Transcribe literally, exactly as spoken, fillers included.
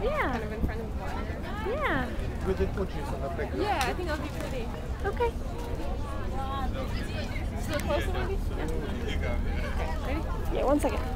Yeah. Kind of in front of the water. Yeah. With the coaches on the playground. Yeah, I think that'll be pretty. Okay. Just a little closer maybe? Yeah. Okay, ready? Yeah, one second.